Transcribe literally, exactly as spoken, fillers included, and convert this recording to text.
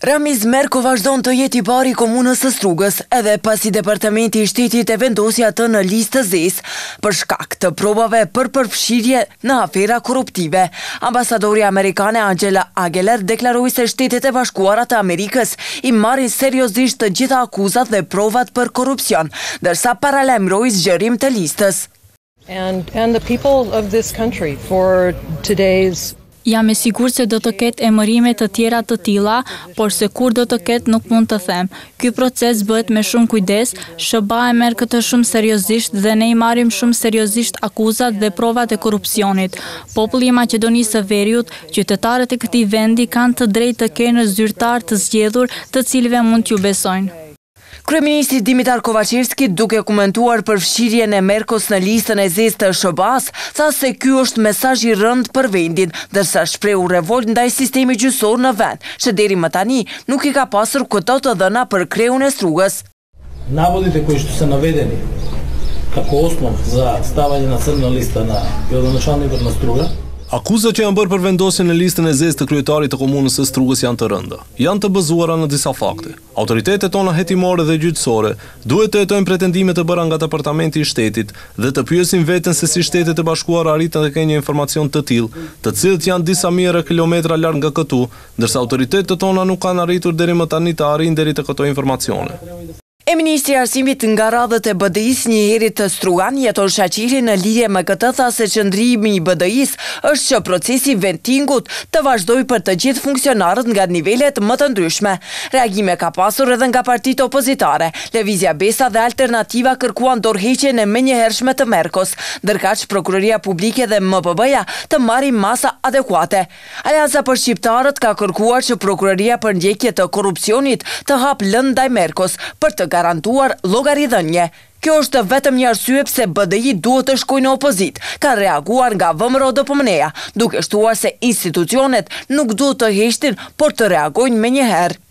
Ramiz Merko vazhdon të jetë i pari i komunës së Strugës, edhe pasi departamenti i shtetit e vendosi atë në listë të zezë për shkak të provave për përfshirje në afera korruptive. Ambasadori amerikane Angela Aguilar deklaroi se Shtetet e Bashkuara të Amerikës i marrin seriozisht të gjitha akuzat dhe provat për korrupsion, ndërsa paralajmëroi zgjerim të listës. And, and the people of this country for today's Jam e sigurt se do të ketë emërime të tjera të tilla, por se kur do të ketë nuk mund të them. Ky proces bëhet me shumë kujdes, S B A e merr këtë shumë seriozisht dhe ne i marrim shumë seriozisht akuzat dhe provat e korrupsionit. Populli i Maqedonisë së Veriut, qytetarët e këtij vendi kanë të drejtë të kenë zyrtar të zgjedhur, të cilëve mund t'ju besojnë. Kryeministri Dimitar Kovacevski, duke komentuar përfshirjen e Merkos në listën e zezë të S B A-s, tha se ky është mesazh i rënd për vendin, ndërsa shprehu revolt ndaj sistemit gjyqësor në vend, që deri më tani nuk i ka pasur këto të dhëna për kreun e Strugës. Наводите кои што се наведени како основ за ставање на црна листа на gradonačelnikut na Struga. Akuzat që janë bërë për vendosjen në listën e zezë të kryetarit të komunës së Strugës janë të rënda. Janë të bazuara në disa fakte. Autoritetet tona hetimore dhe gjyqësore duhet të hetojnë pretendime të bëra nga Departamenti i Shtetit dhe të pyesin veten se si Shtetet e Bashkuara arritën të kenë një informacion të tillë, të cilët janë disa mijëra kilometra larg nga këtu, ndërsa autoritetet tona nuk kanë arritur deri më tani të arrijnë deri te këto informacione. E Ministri i Arsimit nga radhët e B D I-s, një herit të Strugan, Jeton Shaqiri, në lidhje me këtë tha se qëndrimi i B D I-s është që procesi ventingut të vazhdoj për të gjithë funksionarët nga nivelet më të ndryshme. Reagime ka pasur edhe nga partitë opozitare. Lëvizja Besa dhe Alternativa kërkuan dorëheqjen e menjëhershme të Merkos, ndërkaq Prokuroria Publike dhe M P B-ja të marrin masa adekuate. Alianca për shqiptarët ka kërkuar që Prokuroria për ndjekje të korrupsionit të hap lëndë ndaj Merkos për të garantuar llogaridhënie. Kjo është vetëm një arsye pse B D I duhet të shkojë në opozit, ka reaguar nga V M R O D P M N-ja, duke shtuar se institucionet nuk duhet të heqtin, por të reagojnë menjëherë.